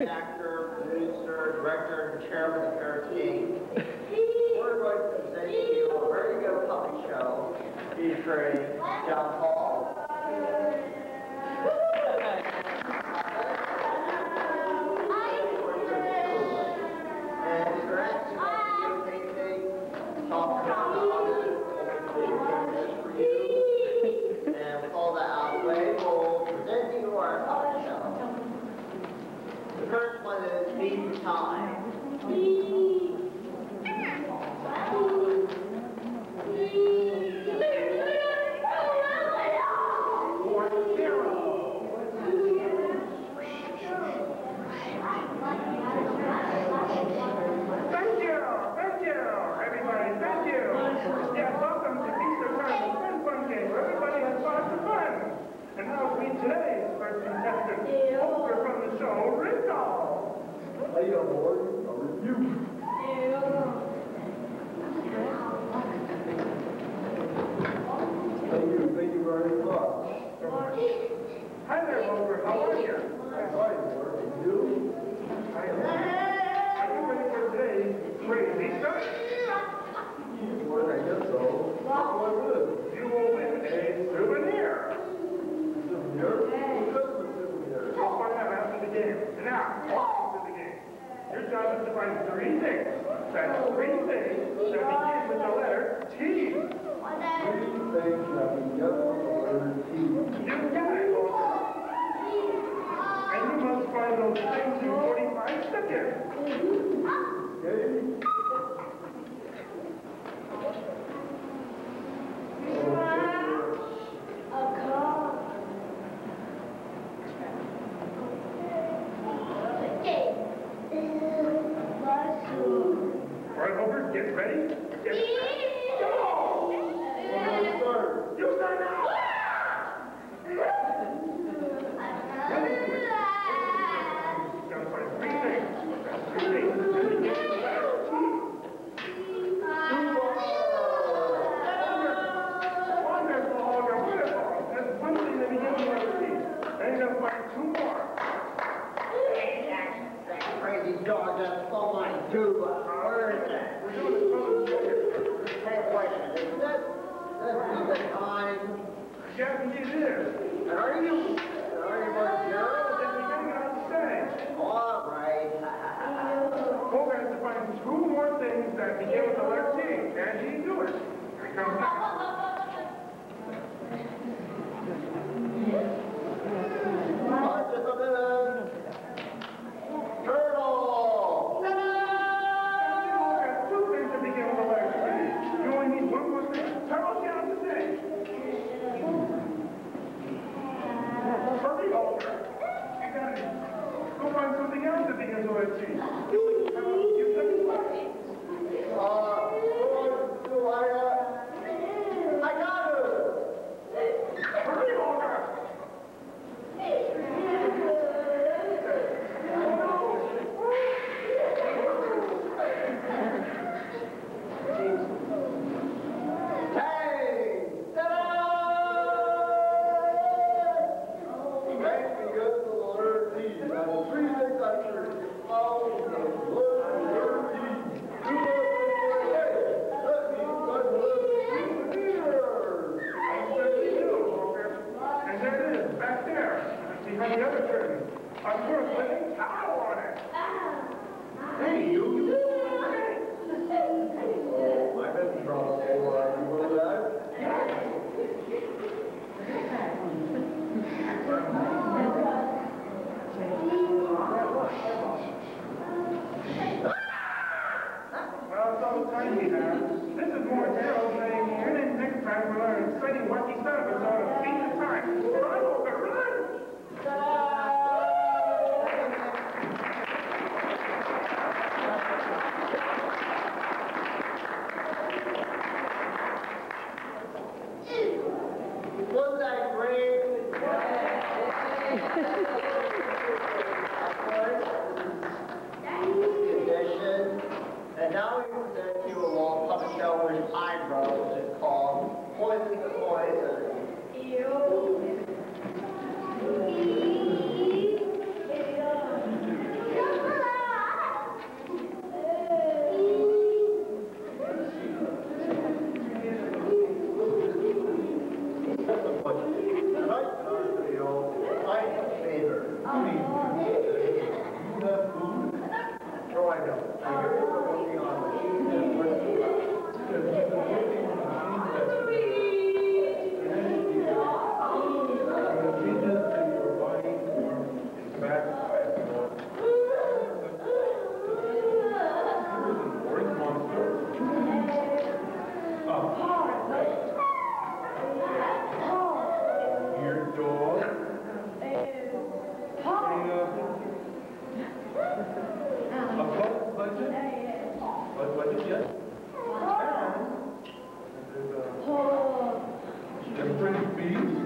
actor, producer, director, and chairman of our team. We're going to present you a very good puppet show featuring John Paul. And if you're actually videotaping, talking about the audience, for you. And with all that out of the way, we'll present you our puppet show. The first one is Beat Time. Hey, boy, a review. Thank you very much. Hi there, Rover. How are you? Fine, sir. And you? I am. Are you ready for today's crazy stuff? Well, I guess so. What is You will win a souvenir. Souvenir? What is a souvenir? We'll find out after the game. And now, welcome to the game. Your job is to find three things. That's three things that begin with the letter T. Three things that we get from the letter T. You got it, Rover. And you must find those things in 45 seconds. Okay? All right, Rover, get ready. Get ready. Go! You start now! Ready? Gotta find three things. That's three things that begin with the letter T. Wonderful, Olga, wonderful. That's one thing that begins with the letter T. Then you're gonna find two more. That crazy dog doesn't fall my tuba. Where is that? We're doing this from the Hey, wait a minute. That's the time. Yes, indeed it is. And are you my girl? Then we gotta get on the stage. All right. We're going to find two more things that begin with the letter T. Can he do it? Here he comes now. Just a minute. Turtle. We've got two things that begin with the letter T. You only need one more thing. Turtle, get on the stage. Hurry, Olga. You got it. Go find something else that begins with the letter T. You took it back. I got it. Hurry, Olga. Hey! Ta-da! Thank you, good Lord. T. Now, the three things I sure follow the letter T. What is it? And there's a pretty beast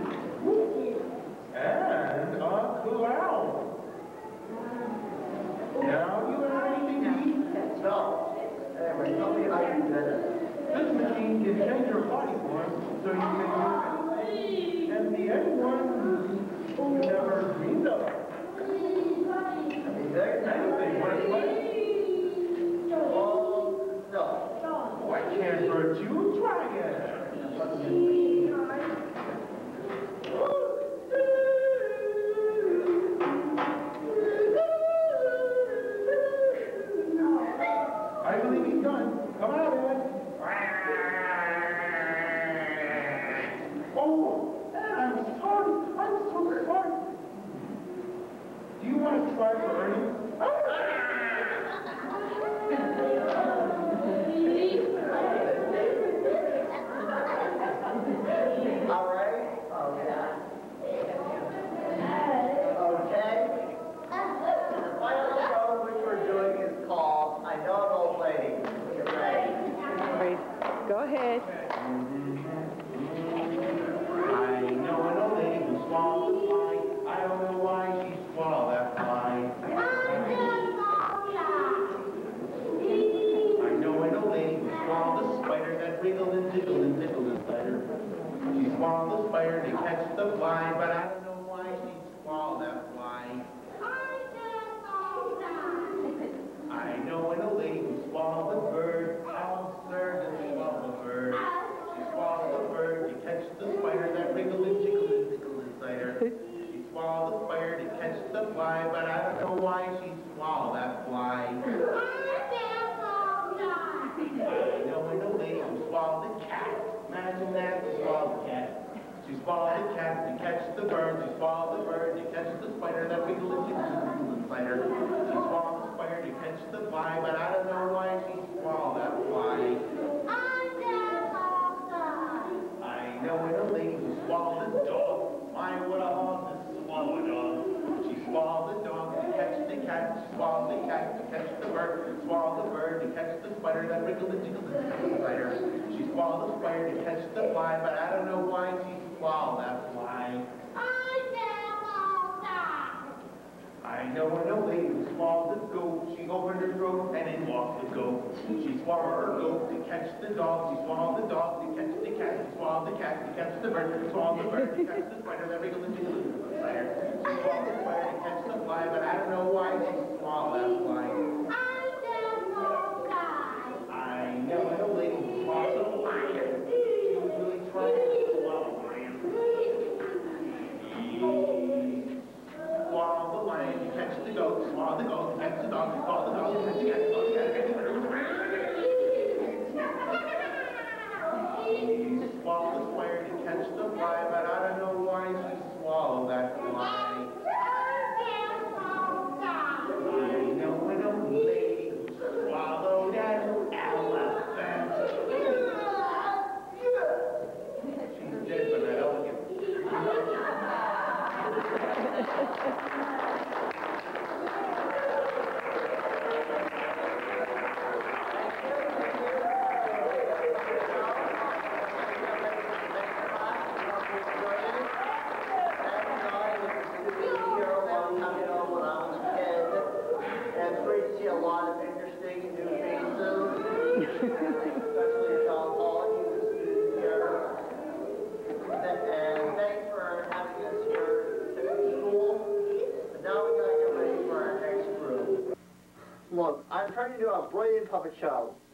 and a clown. Now, you have anything to eat? No. Anyway, tell me how you did it. This machine can change your body form so you can and be anyone you never dreamed of. Anything, want to play? Well, no. Oh, I can't hurt you. Try it. I believe he's done. Come on, Ed. Oh, Ed, I'm sorry. I'm so sorry. Do you want to try for Ernie? All right. Okay. The final show which we're doing is called I Know an Old Lady. Get ready. Great. Go ahead. I know an old lady who swallowed a fly. I don't know why she swallowed that fly. I know an old lady who swallowed a spider that wriggled and jiggled and nickled inside her. She swallowed the spider to catch the fly, but I don't know why she swallowed that fly. I know an old lady who swallowed a bird. How absurd that she swallowed a bird. She swallowed the bird to catch the spider that wriggled and jiggled and nickled inside her. She swallowed the spider to catch the fly, but I don't know why she swallowed that fly. I know an old lady who swallowed a cat. Imagine that, she swallowed a cat. She swallowed the cat to catch the bird. She swallowed the bird to catch the spider that wiggled and jiggled inside her. She swallowed the spider to catch the fly, but I don't know why she swallowed that fly. I know an old lady who swallowed a dog. My, what a hog to swallow a dog. She swallowed the dog to catch the cat. She swallowed the cat to catch the bird. Swallowed the bird to catch the spider that wriggled and jiggled inside her. She swallowed the spider to catch the fly, but I don't know why she swallowed that fly. I know an old lady who swallowed a goat. She opened her throat and in walked the goat. She swallowed her goat to catch the dog. She swallowed the dog to catch the cat. She swallowed the cat to catch the bird. She swallowed the bird to catch the spider that wriggled and jiggled inside her. She swallowed the spider to catch the fly, but I don't know why she swallowed that fly. I know an old lady who swallowed a lion. She was really trying to swallow a lion. Swallow the lion to catch the goat, swallow the goat to catch the dog, swallow the dog to catch the cat, swallow the cat to catch the bird. She swallowed the spider to catch the fly, but I don't know why she swallowed that fly. I know an old lady who swallowed an elephant. She's dead, but that elegant. Especially John Paul, he was here. And thanks for having us here to school. And now we gotta get ready for our next group. Look, I'm trying to do a brilliant puppet show.